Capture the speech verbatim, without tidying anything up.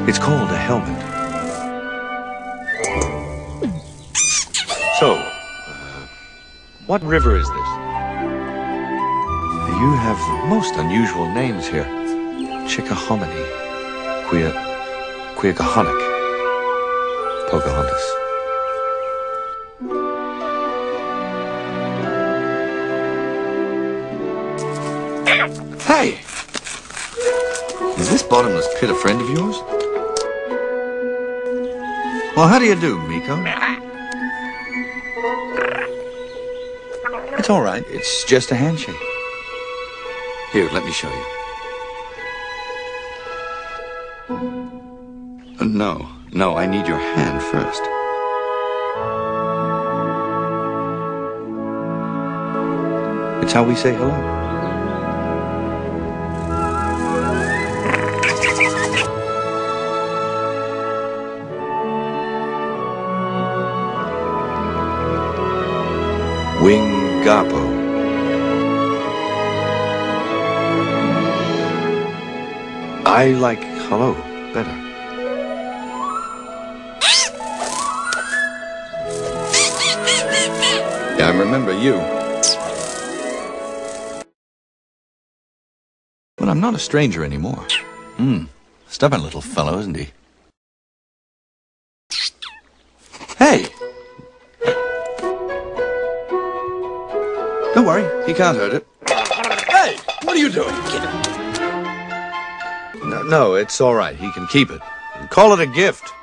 It's called a helmet. So, uh, what river is this? You have most unusual names here. Chicahommani, Koo-u-ka-honic, Pocahontas. Hey! Is this bottomless pit a friend of yours? Well, how do you do, Meeko? It's all right. It's just a handshake. Here, let me show you. Uh, no, no, I need your hand first. It's how we say hello. Wingappo. I like hello better. Yeah, I remember you. But I'm not a stranger anymore. Hmm. Stubborn little fellow, isn't he? Hey! Don't worry, he can't hurt it. Hey! What are you doing? No, no, it's all right. He can keep it. Call it a gift.